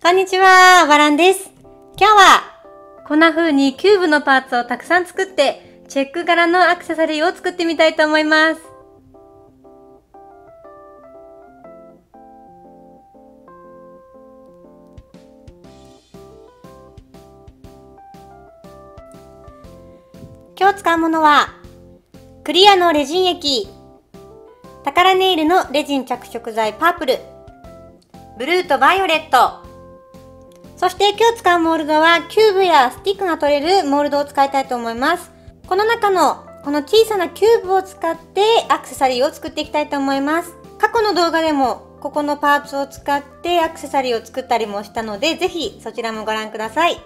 こんにちは、バランです。今日は、こんな風にキューブのパーツをたくさん作って、チェック柄のアクセサリーを作ってみたいと思います。今日使うものは、クリアのレジン液、タカラネイルのレジン着色剤パープル、ブルーとバイオレット、そして今日使うモールドはキューブやスティックが取れるモールドを使いたいと思います。この中のこの小さなキューブを使ってアクセサリーを作っていきたいと思います。過去の動画でもここのパーツを使ってアクセサリーを作ったりもしたので、ぜひそちらもご覧ください。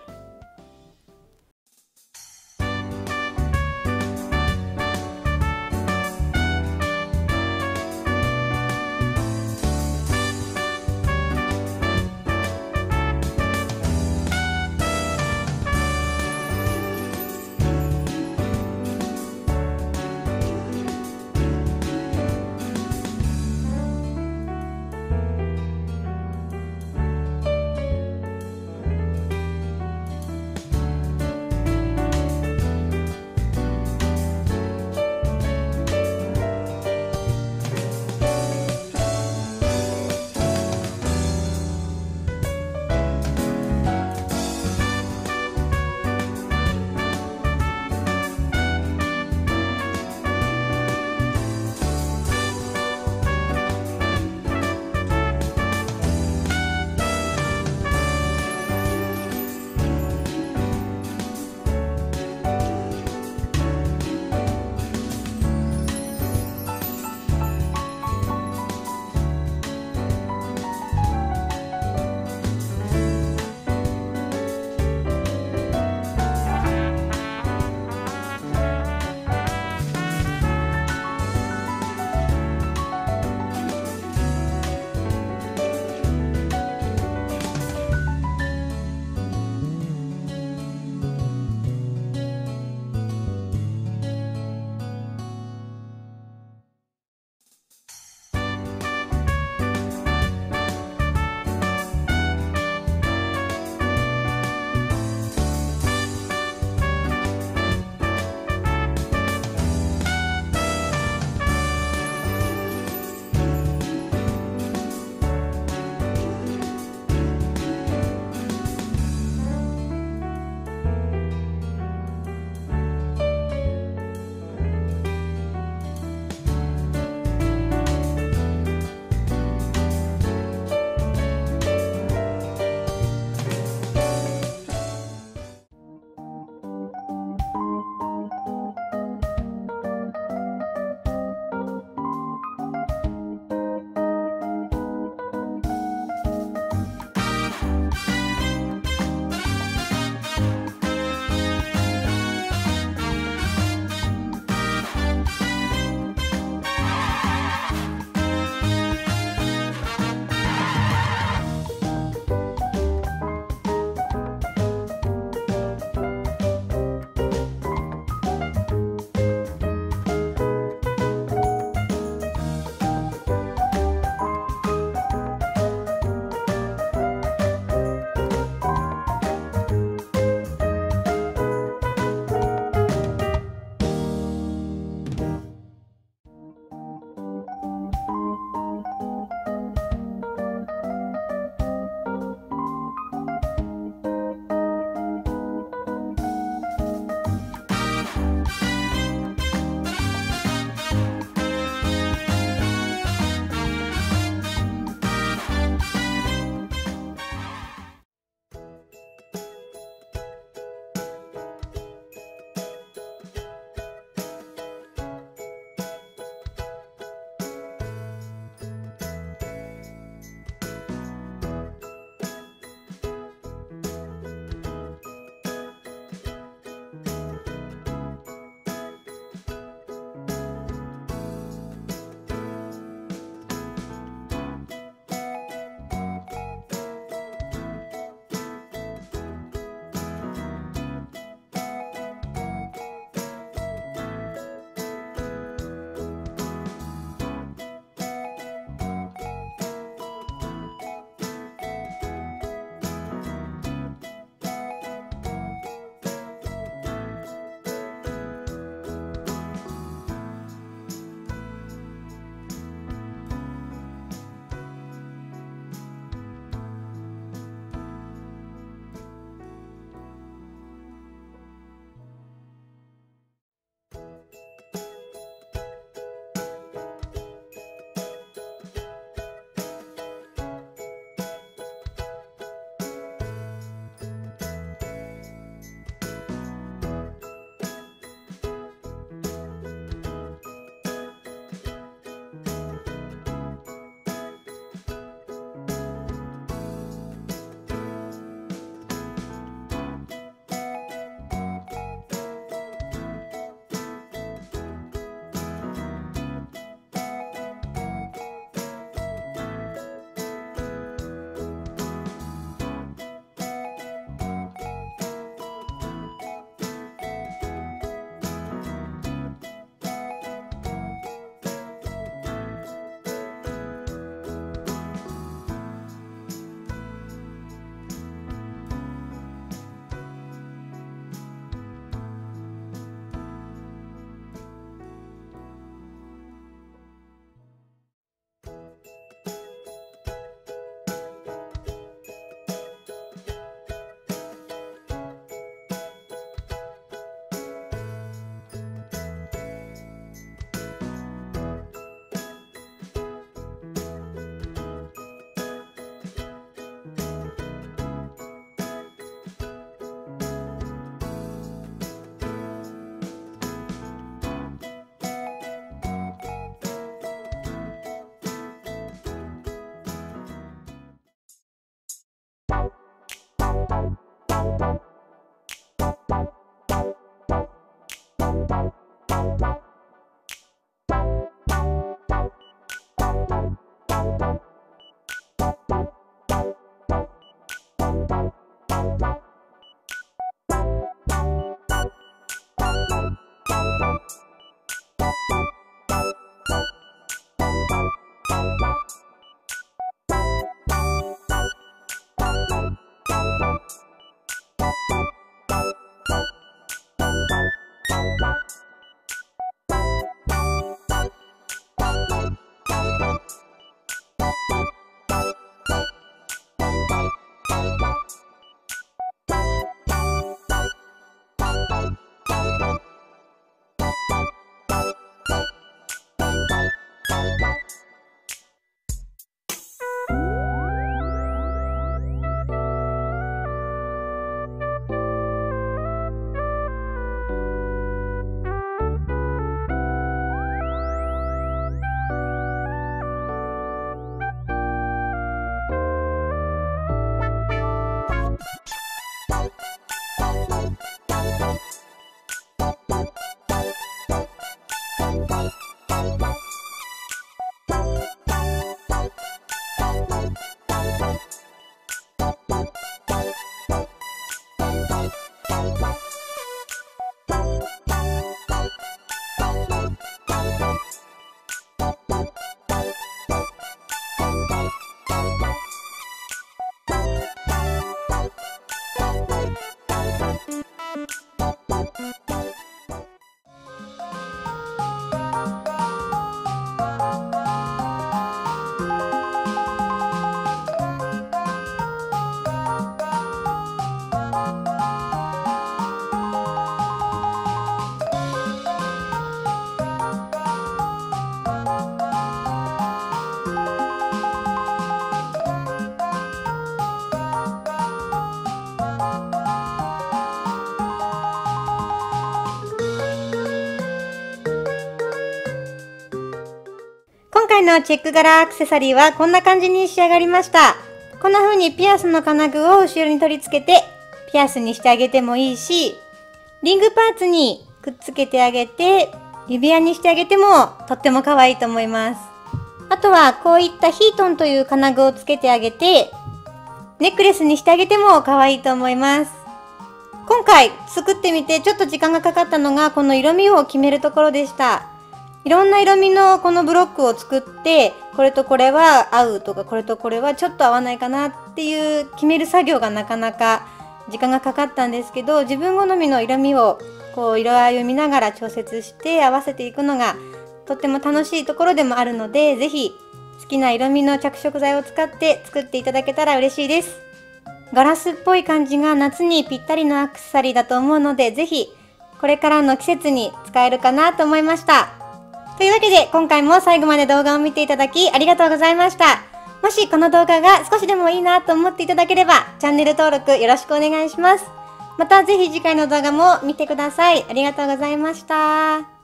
今回のチェック柄アクセサリーはこんな感じに仕上がりました。こんな風にピアスの金具を後ろに取り付けてピアスにしてあげてもいいし、リングパーツにくっつけてあげて指輪にしてあげてもとっても可愛いと思います。あとはこういったヒートンという金具をつけてあげてネックレスにしてあげても可愛いと思います。今回作ってみてちょっと時間がかかったのがこの色味を決めるところでした。いろんな色味のこのブロックを作ってこれとこれは合うとかこれとこれはちょっと合わないかなっていう決める作業がなかなか時間がかかったんですけど、自分好みの色味をこう色合いを見ながら調節して合わせていくのがとっても楽しいところでもあるので、ぜひ好きな色味の着色剤を使って作っていただけたら嬉しいです。ガラスっぽい感じが夏にぴったりのアクセサリーだと思うので、ぜひこれからの季節に使えるかなと思いました。というわけで今回も最後まで動画を見ていただきありがとうございました。もしこの動画が少しでもいいなと思っていただければチャンネル登録よろしくお願いします。またぜひ次回の動画も見てください。ありがとうございました。